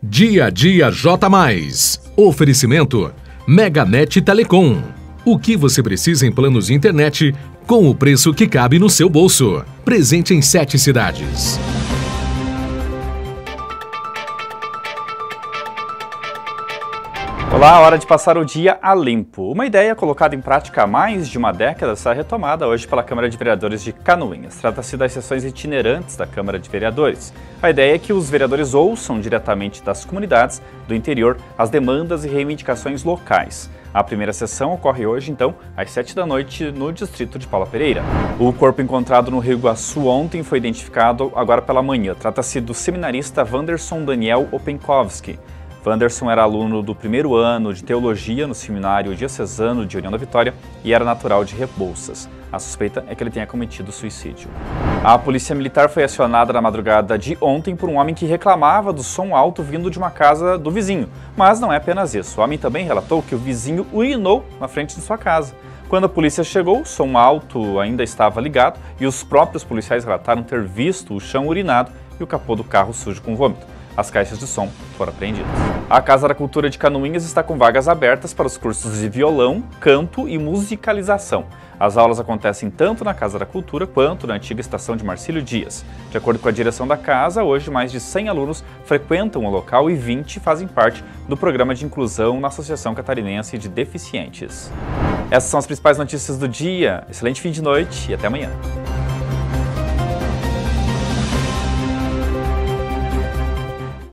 Dia a dia J+. Oferecimento Meganet Telecom. O que você precisa em planos de internet com o preço que cabe no seu bolso. Presente em 7 cidades. Olá, hora de passar o dia a limpo. Uma ideia colocada em prática há mais de uma década está retomada hoje pela Câmara de Vereadores de Canoinhas. Trata-se das sessões itinerantes da Câmara de Vereadores. A ideia é que os vereadores ouçam diretamente das comunidades do interior as demandas e reivindicações locais. A primeira sessão ocorre hoje, então, às 7 da noite, no distrito de Paula Pereira. O corpo encontrado no Rio Iguaçu ontem foi identificado agora pela manhã. Trata-se do seminarista Wanderson Daniel Openkowski. Wanderson era aluno do primeiro ano de Teologia no Seminário Diocesano de União da Vitória e era natural de Rebouças. A suspeita é que ele tenha cometido suicídio. A polícia militar foi acionada na madrugada de ontem por um homem que reclamava do som alto vindo de uma casa do vizinho. Mas não é apenas isso. O homem também relatou que o vizinho urinou na frente de sua casa. Quando a polícia chegou, o som alto ainda estava ligado e os próprios policiais relataram ter visto o chão urinado e o capô do carro sujo com vômito. As caixas de som foram apreendidas. A Casa da Cultura de Canoinhas está com vagas abertas para os cursos de violão, canto e musicalização. As aulas acontecem tanto na Casa da Cultura quanto na antiga estação de Marcílio Dias. De acordo com a direção da casa, hoje mais de 100 alunos frequentam o local e 20 fazem parte do programa de inclusão na Associação Catarinense de Deficientes. Essas são as principais notícias do dia. Excelente fim de noite e até amanhã.